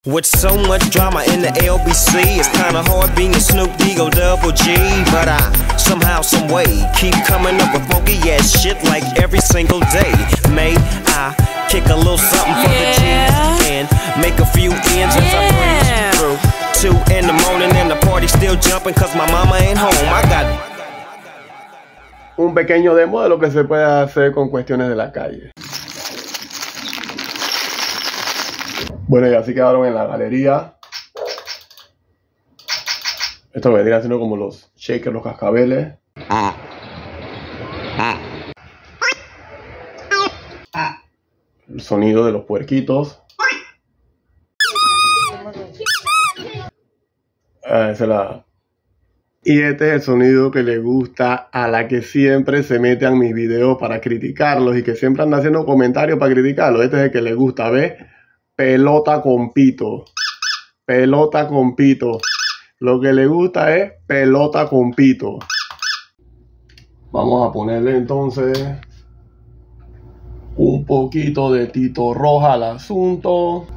With so much drama in the LBC, it's kinda hard being Snoop D-O Double G. But I somehow, someway, keep coming up with funky ass shit like every single day. May I kick a little something for the G's and make a few ends as I breeze through 2 in the morning and the party still jumping cause my mama ain't home. I got un pequeño demo de lo que se puede hacer con cuestiones de la calle. Bueno, y así quedaron en la galería. Esto vendría siendo como los shakers, los cascabeles. El sonido de los puerquitos. Y este es el sonido que le gusta a la que siempre se mete en mis videos para criticarlos y que siempre anda haciendo comentarios para criticarlos. Este es el que le gusta, ¿ves? Pelota con pito. Pelota con pito. Lo que le gusta es pelota con pito. Vamos a ponerle entonces un poquito de Tito Roja al asunto.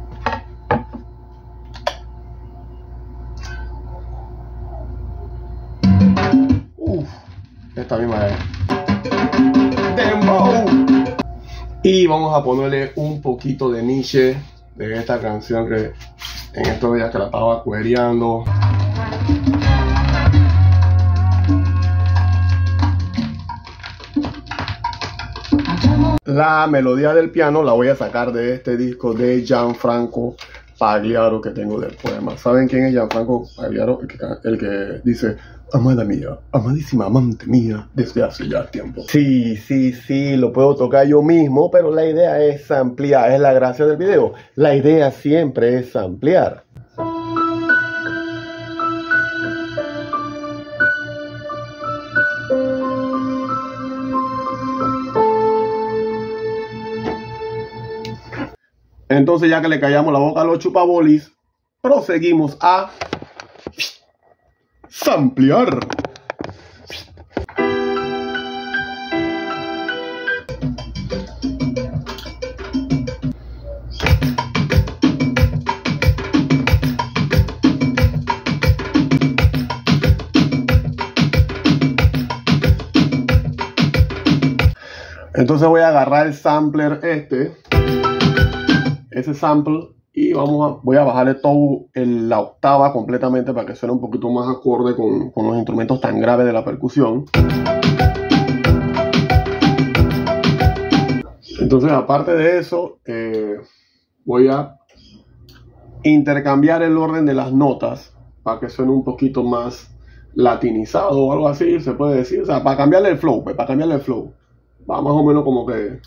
Esta misma es Dembow. Y vamos a ponerle un poquito de Nietzsche de esta canción que en estos días que la estaba cuereando. La melodía del piano la voy a sacar de este disco de Gianfranco Pagliaro que tengo del poema. ¿Saben quién es Gianfranco Pagliaro? El que dice: amada mía, amadísima amante mía, desde hace ya tiempo. Sí, lo puedo tocar yo mismo, pero la idea es ampliar, es la gracia del video. La idea siempre es ampliar. Entonces, ya que le callamos la boca a los chupabolis, proseguimos a samplear. Entonces voy a agarrar el sampler ese sample, y voy a bajarle todo la octava completamente para que suene un poquito más acorde con los instrumentos tan graves de la percusión. Entonces, aparte de eso, voy a intercambiar el orden de las notas para que suene un poquito más latinizado o algo así, se puede decir. O sea, para cambiarle el flow, va más o menos como que...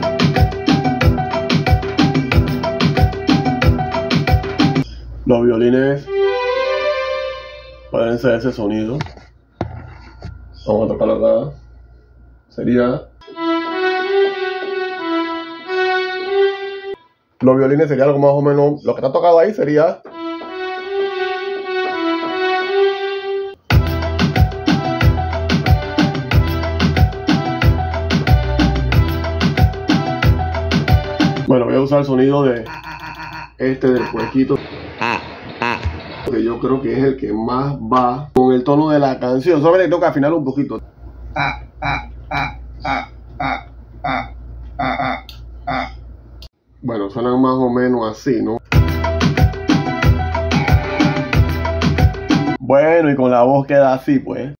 Los violines pueden ser ese sonido. Vamos a tocarlo acá. Sería... Los violines sería algo más o menos... Lo que está tocado ahí sería... Bueno, voy a usar el sonido de... del puerquito, que yo creo que es el que más va con el tono de la canción. Solo le tengo que afinar un poquito. Bueno, suenan más o menos así, ¿no? Bueno, y con la voz queda así, pues.